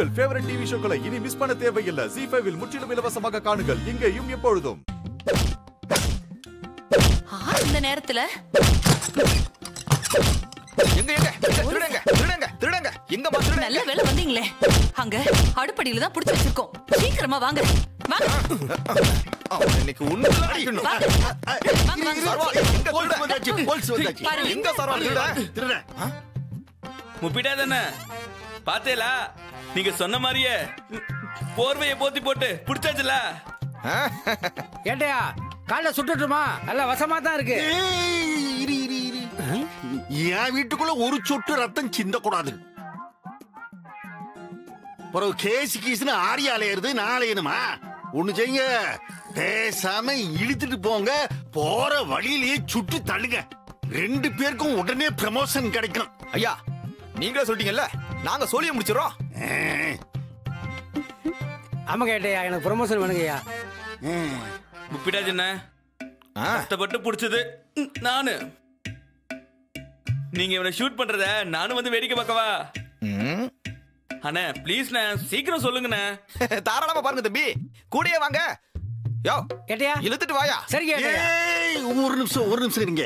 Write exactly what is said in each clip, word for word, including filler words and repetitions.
உங்கள் favourite TV ஷோக்களை இனி miss பண்ண தேவையில்லை. ஜீ ஃபைவ் இல் முற்றிலும் இலவசமாக காணுங்கள். இங்கேயும் எப்பொழுதும். இந்த நேரத்துல எங்க எங்க திருடங்க திருடங்க திருடங்க எங்க மாத்திர நல்ல வேளை வந்தீங்களே. அங்க அடுப்படியில தான் புடிச்சு வச்சிருக்கோம். சீக்கிரமா வாங்க வாங்க. இன்னைக்கு உன்ன அடிக்கணும். வாங்க வாங்க சர்வால் எங்க போல்ஸ் வந்தாச்சு போல்ஸ் வந்தாச்சு. எங்க சர்வால் திருட திருட முப்பிட்டா தானே பாத்தேலா? நீங்க சொன்ன மாதிரியே போர்வையை போத்தி போட்டு புடிச்சாச்சுல. ஏட்டையா காலைல சுட்டுட்டுமா? நல்ல வசமா தான் இருக்கு. என் வீட்டுக்குள்ள ஒரு சொட்டு ரத்தம் சிந்த கூடாது. பிறகு கேசி கீசுன்னு ஆரியாலையிறது நாளையணுமா? ஒண்ணு செய்யுங்க, பேசாம இழுத்துட்டு போங்க. போற வழியிலேயே சுட்டு தள்ளுங்க. ரெண்டு பேருக்கும் உடனே ப்ரமோஷன் கிடைக்கும். ஐயா நீங்களே சொல்லிட்டீங்கல்ல, நாங்க சொல்லிய முடிச்சிடறோம். ஆமா கேட்டையா, எனக்கு ப்ரமோஷன் வேணுங்கய்யா. முப்பிட்டா சின்ன கஷ்டப்பட்டு புடிச்சது நானு. நீங்க இவனை ஷூட் பண்றத நானும் வந்து வேடிக்கை பார்க்கவா? அண்ணே ப்ளீஸ்ண்ணே சீக்கிரம் சொல்லுங்கண்ணே. தாராளமா பாருங்க தம்பி, கூடயே வாங்க. யோ கேட்டையா இழுத்துட்டு வாயா. சரி கேட்டையா. ஒரு நிமிஷம் ஒரு நிமிஷம் இருங்க.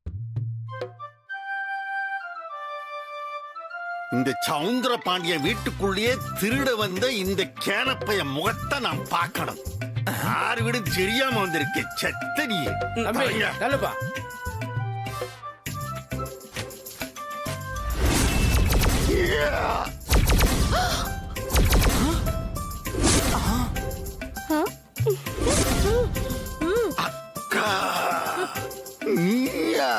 இந்த சவுந்தர பாண்டிய வீட்டுக்குள்ளேயே திருட வந்த இந்த கேனப்பைய முகத்தை நான் பார்க்கணும். யாரு வீடு தெரியாம வந்திருக்கு. செத்தனி தள்ளுப்பா. அக்கா நீயா?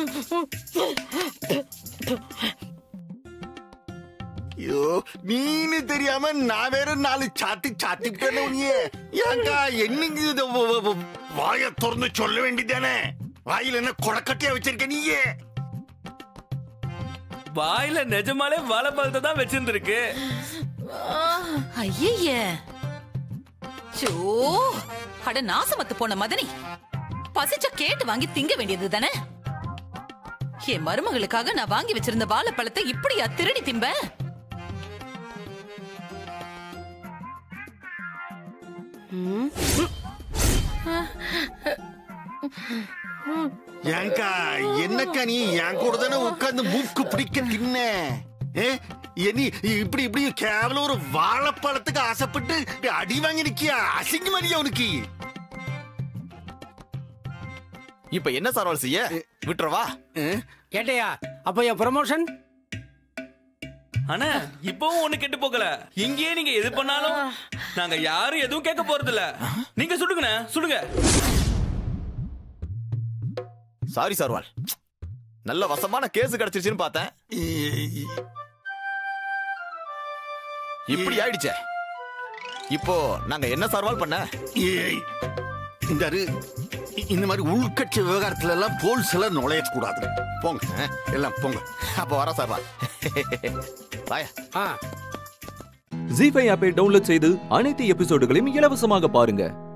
ஐயோ நீனு தெரியாம நான் வேற நாலு சாத்தி சாத்தி போனே. ஏங்கா என்னங்க வாய திறந்து சொல்ல வேண்டியதானே? வாயில என்ன கொடக்கட்டியா வச்சிருக்க நீயே? வாயில நிஜமாலே வாழைப்பழத்தை தான் வச்சிருந்திருக்கு. ஐயே சோ அட நாசமத்து போன மதனி, பசிச்ச கேட்டு வாங்கி திங்க வேண்டியது தானே? என் மருமகளுக்காக நான் வாங்கி வச்சிருந்த வாழைப்பழத்தை இப்படியா திருடி திம்ப? ஏங்கா என்னக்கா நீ என் கூட தானே உட்கார்ந்து மூக்கு பிடிக்க தின்ன? இனி இப்படி இப்படி கேவலம் ஒரு வாழைப்பழத்துக்கு ஆசைப்பட்டு அடி வாங்கி நிக்கியா? அசிங்கமா நீ அவனுக்கு. இப்ப என்ன சர்வால் செய்ய விட்டுறவா? கேட்டையா அப்ப என் ப்ரமோஷன்? அண்ணா இப்பவும் ஒண்ணு கெட்டு போகல. இங்கேயே நீங்க எது பண்ணாலும் நாங்க யாரும் எதுவும் கேட்க போறது இல்ல. நீங்க சுடுங்கண்ணே சுடுங்க. சாரி சர்வால், நல்ல வசமான கேஸ் கிடைச்சிருச்சுன்னு பார்த்தேன். இப்படி ஆயிடுச்சே. இப்போ நாங்க என்ன சர்வால் பண்ண? இந்த இந்த மாதிரி உள்கட்சி விவகாரத்துல எல்லாம் போல்ஸ் எல்லாம் நுழையக்கூடாது. போங்க எல்லாம் போங்க. அப்ப வர சர்வால். ஜீ ஃபைவ் ஆப்பை டவுன்லோட் செய்து அனைத்து எபிசோடுகளையும் இலவசமாக பாருங்க.